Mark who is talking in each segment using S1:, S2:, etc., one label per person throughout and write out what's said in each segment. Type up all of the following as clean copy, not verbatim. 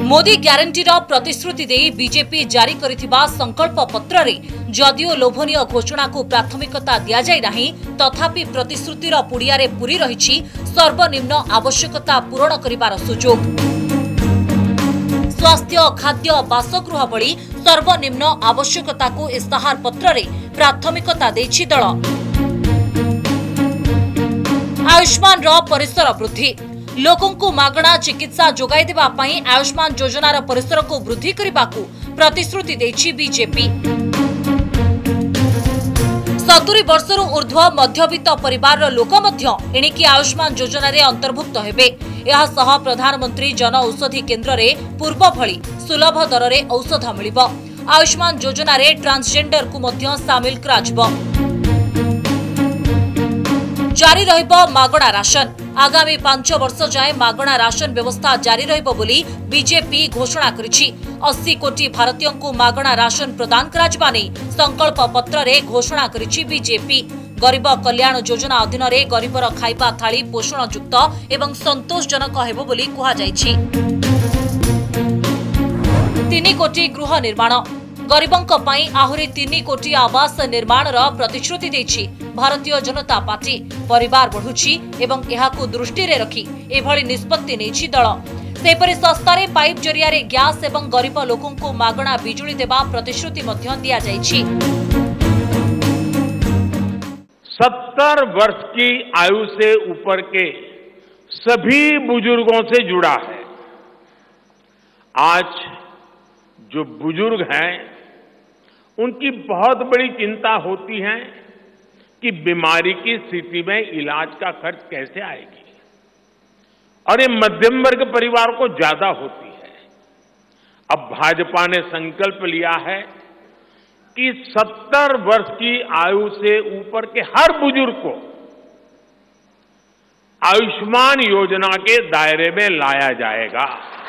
S1: मोदी ग्यारंटीर प्रतिश्रुति दे BJP जारी करिथिबा संकल्प पत्र रे जदिओ लोभनीय घोषणा को प्राथमिकता दिया जाय नाही, तथापि प्रतिश्रुतिर पुड़िया रे पूरी रहिछि सर्वनिम्न आवश्यकता पूरण करिवार सुजोग। स्वास्थ्य, खाद्य, बासगृह भली सर्वनिम्न आवश्यकता को इस्ताहार पत्र रे प्राथमिकता देछि दल। आयुष्मान रो परिसर वृद्धि, लोकों को मागणा चिकित्सा जोगाई देबा पई आयुष्मान योजनार परिसर को वृद्धि करबाकू प्रतिश्रुति देछि बीजेपी। 70 वर्षरू ऊर्ध्व मध्यवित्त परिवार लोक मध्य एणिकी आयुष्मान योजना रे अंतर्भुक्त हेबे। यह सह प्रधानमंत्री जन औषधि केंद्र रे पूर्व भली सुलभ दर रे औषध मिलिबो। आयुष्मान योजना रे ट्रांसजेंडर को मध्य शामिल कराजिबो। जारी रहिबो मागणा राशन, आगामी 5 वर्ष जाए मागणा राशन व्यवस्था जारी रहिबो बोली बीजेपी घोषणा करिछि। 80 कोटी भारतीयों को मागणा राशन प्रदान कराजिबा नै संकल्प पत्र रे घोषणा करिछि बीजेपी। गरीब कल्याण योजना अधीन रे गरीबर खाइबा थाली पोषणयुक्त एवं संतोषजनक हेबो बोली कुहा जाइछि। 3 कोटी गृह निर्माण, गरीबों पई आहुरी 3 कोटी आवास निर्माण प्रतिश्रुति देछि भारतीय जनता पार्टी। परिवार बढ़ुछि एवं एहाकू दृष्टि रे रखी एभली निष्पत्ति नेछि दल। सेपरि सस्तारे पाइप जरिया रे गैस एवं गरीब लोकों को मागणा बिजुली देबा प्रतिश्रुति मध्य दिया जाइछि।
S2: 70 वर्ष की आयु से ऊपर के सभी बुजुर्गों से जुड़ा है। आज जो बुजुर्ग हैं उनकी बहुत बड़ी चिंता होती है कि बीमारी की स्थिति में इलाज का खर्च कैसे आएगी, और ये मध्यम वर्ग परिवार को ज्यादा होती है। अब भाजपा ने संकल्प लिया है कि 70 वर्ष की आयु से ऊपर के हर बुजुर्ग को आयुष्मान योजना के दायरे में लाया जाएगा।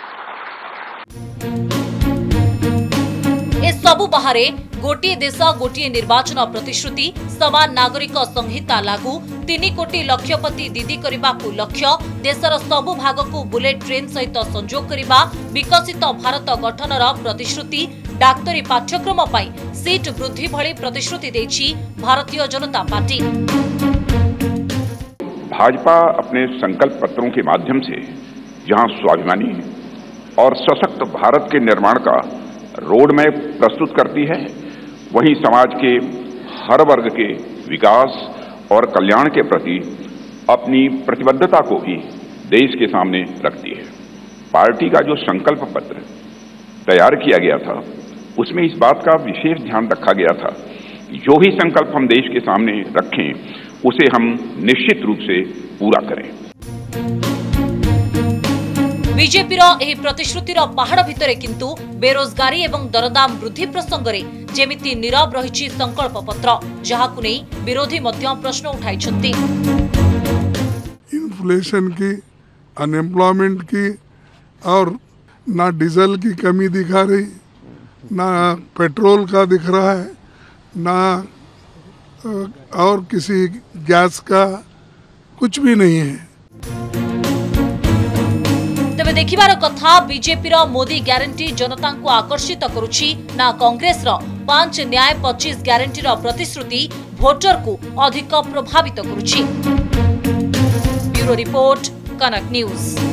S1: इस सबु बाहरे गोटे देश गोटे निर्वाचन प्रतिश्रुति, समान नागरिक संहिता लागू, 3 कोटी लक्षपति दीदी करबाकू लक्ष्य, देशर सबु भाग को बुलेट ट्रेन सहित संजोग करबा, विकसित भारत गठनर प्रतिश्रुति, डाक्तरी पाठ्यक्रम पाई सीट वृद्धि भली प्रतिश्रुति देछि भारतीय जनता पार्टी।
S3: भाजपा अपने संकल्प पत्रों के माध्यम से जहां स्वाभिमानी और सशक्त भारत के निर्माण का रोड मैप प्रस्तुत करती है, वहीं समाज के हर वर्ग के विकास और कल्याण के प्रति अपनी प्रतिबद्धता को भी देश के सामने रखती है। पार्टी का जो संकल्प पत्र तैयार किया गया था उसमें इस बात का विशेष ध्यान रखा गया था कि जो भी संकल्प हम देश के सामने रखें उसे हम निश्चित रूप से पूरा करें।
S1: बीजेपी एही प्रतिश्रुतिर पहाड़ भितरे किंतु बेरोजगारी एवं दरदाम वृद्धि प्रसंग में जेमिति नीरव रही संकल्प पत्र, जहाकु नै विरोधी मध्य प्रश्न उठाइछन्ति।
S4: इन्फ्लेशन की, अनएम्प्लॉयमेंट की, और ना डीजल की कमी दिखा रही, ना पेट्रोल का दिख रहा है, ना और किसी गैस का, कुछ भी नहीं है।
S1: तेबे देखिबार कथा बीजेपी मोदी ग्यारंटी जनता को आकर्षित करुछि ना कांग्रेस 5 न्याय 25 ग्यारंटी प्रतिश्रुति भोटर को अधिक प्रभावित करुछि। Bureau report, Kanak news.